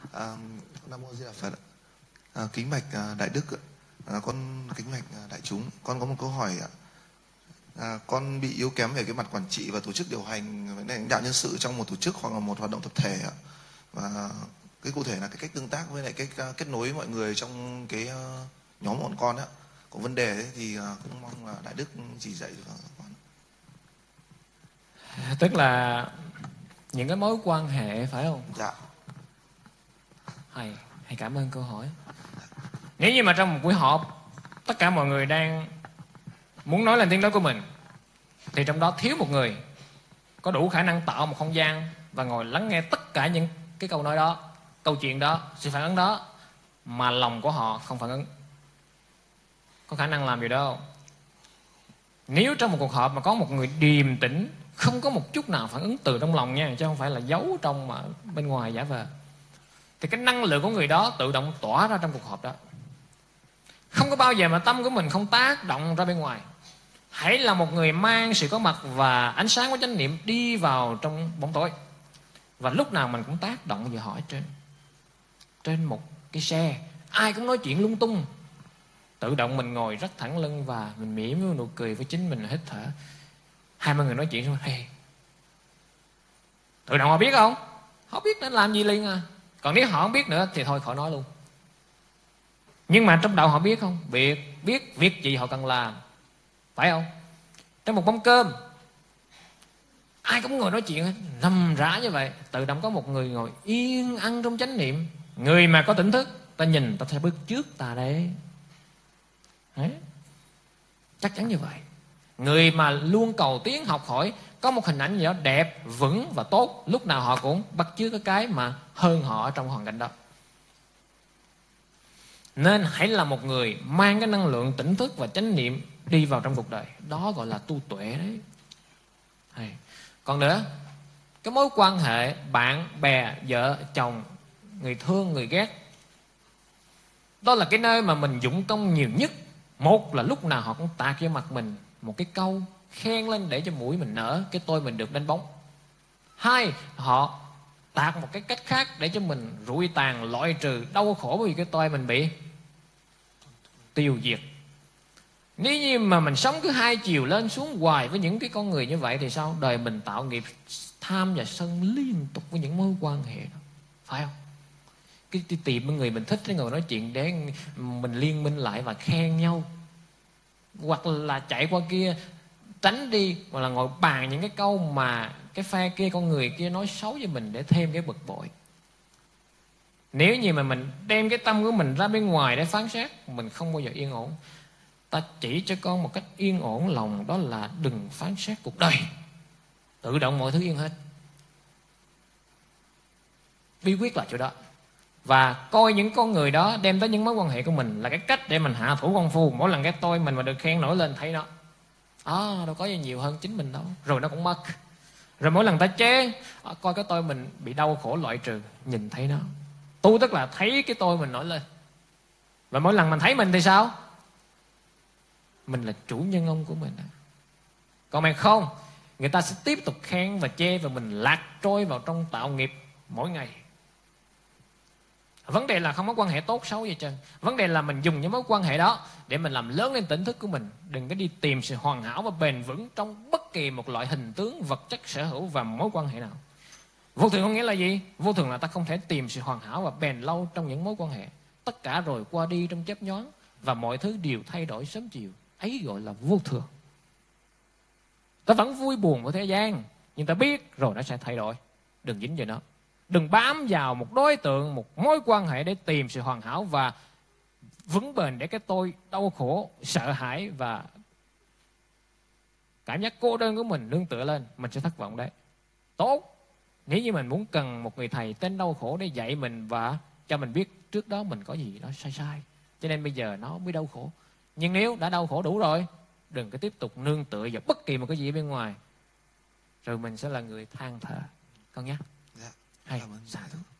Nam mô Di Đà Phật. Kính bạch đại đức, con kính bạch đại chúng, con có một câu hỏi ạ. Con bị yếu kém về cái mặt quản trị và tổ chức điều hành, vấn đề lãnh đạo nhân sự trong một tổ chức hoặc là một hoạt động tập thể ạ. Và cái cụ thể là cái cách tương tác với lại cách kết nối mọi người trong cái nhóm bọn con ạ. Có vấn đề ấy, thì cũng mong là đại đức chỉ dạy cho con. Tức là những cái mối quan hệ, phải không? Dạ. Hay cảm ơn câu hỏi. Nếu như mà trong một buổi họp tất cả mọi người đang muốn nói lên tiếng nói của mình, thì trong đó thiếu một người có đủ khả năng tạo một không gian và ngồi lắng nghe tất cả những cái câu nói đó, câu chuyện đó, sự phản ứng đó, mà lòng của họ không phản ứng. Có khả năng làm điều đó không? Nếu trong một cuộc họp mà có một người điềm tĩnh, không có một chút nào phản ứng từ trong lòng nha, chứ không phải là giấu trong mà bên ngoài giả vờ, thì cái năng lượng của người đó tự động tỏa ra trong cuộc họp đó. Không có bao giờ mà tâm của mình không tác động ra bên ngoài. Hãy là một người mang sự có mặt và ánh sáng của chánh niệm đi vào trong bóng tối, và lúc nào mình cũng tác động vào họ ở trên một cái xe, ai cũng nói chuyện lung tung, tự động mình ngồi rất thẳng lưng và mình mỉm với nụ cười với chính mình, hít thở. 20 người nói chuyện xong, hey. Tự động họ biết không? Họ biết nên làm gì liền à. Còn nếu họ không biết nữa thì thôi khỏi nói luôn. Nhưng mà trong đầu họ biết không? Biết việc gì họ cần làm, phải không? Trong một mâm cơm ai cũng ngồi nói chuyện hết, rầm rã như vậy, tự động có một người ngồi yên ăn trong chánh niệm. Người mà có tỉnh thức, ta nhìn ta sẽ bước trước ta đấy. Đấy, chắc chắn như vậy. Người mà luôn cầu tiến học hỏi, có một hình ảnh gì đó đẹp, vững và tốt, lúc nào họ cũng bắt chước cái mà hơn họ ở trong hoàn cảnh đó. Nên hãy là một người mang cái năng lượng tỉnh thức và chánh niệm đi vào trong cuộc đời. Đó gọi là tu tuệ đấy. Còn nữa, cái mối quan hệ bạn bè, vợ, chồng, người thương, người ghét, đó là cái nơi mà mình dụng công nhiều nhất. Một là lúc nào họ cũng tạt vô mặt mình một cái câu khen lên để cho mũi mình nở, cái tôi mình được đánh bóng. Hai, họ tạt một cái cách khác để cho mình rụi tàn, loại trừ, đau khổ bởi vì cái tôi mình bị tiêu diệt. Nếu như mà mình sống cứ hai chiều lên xuống hoài với những cái con người như vậy thì sao? Đời mình tạo nghiệp tham và sân liên tục với những mối quan hệ đó, phải không? Cái tìm người mình thích, cái người nói chuyện để mình liên minh lại và khen nhau, hoặc là chạy qua kia tránh đi, hoặc là ngồi bàn những cái câu mà cái phe kia, con người kia nói xấu với mình để thêm cái bực bội. Nếu như mà mình đem cái tâm của mình ra bên ngoài để phán xét, mình không bao giờ yên ổn. Ta chỉ cho con một cách yên ổn lòng, đó là đừng phán xét cuộc đời, tự động mọi thứ yên hết. Bí quyết là chỗ đó. Và coi những con người đó đem tới những mối quan hệ của mình là cái cách để mình hạ thủ công phu. Mỗi lần cái tôi mình mà được khen nổi lên thấy nó đâu có gì nhiều hơn chính mình đâu, rồi nó cũng mất. Rồi mỗi lần ta chế coi cái tôi mình bị đau khổ, loại trừ, nhìn thấy nó. Tu tức là thấy cái tôi mình nổi lên. Và mỗi lần mình thấy mình thì sao? Mình là chủ nhân ông của mình. Còn mày không, người ta sẽ tiếp tục khen và chê, và mình lạc trôi vào trong tạo nghiệp mỗi ngày. Vấn đề là không có quan hệ tốt xấu gì trơn. Vấn đề là mình dùng những mối quan hệ đó để mình làm lớn lên tỉnh thức của mình. Đừng có đi tìm sự hoàn hảo và bền vững trong bất kỳ một loại hình tướng, vật chất, sở hữu và mối quan hệ nào. Vô thường có nghĩa là gì? Vô thường là ta không thể tìm sự hoàn hảo và bền lâu trong những mối quan hệ. Tất cả rồi qua đi trong chớp nhoáng, và mọi thứ đều thay đổi sớm chiều. Ấy gọi là vô thường. Ta vẫn vui buồn với thế gian, nhưng ta biết rồi nó sẽ thay đổi. Đừng dính vào nó. Đừng bám vào một đối tượng, một mối quan hệ để tìm sự hoàn hảo và vững bền để cái tôi đau khổ, sợ hãi và cảm giác cô đơn của mình nương tựa lên. Mình sẽ thất vọng đấy. Tốt, nếu như mình muốn cần một người thầy tên đau khổ để dạy mình và cho mình biết trước đó mình có gì đó sai, cho nên bây giờ nó mới đau khổ. Nhưng nếu đã đau khổ đủ rồi, đừng có tiếp tục nương tựa vào bất kỳ một cái gì bên ngoài, rồi mình sẽ là người than thở. Con nhé. Dạ. Hay, xả thuốc.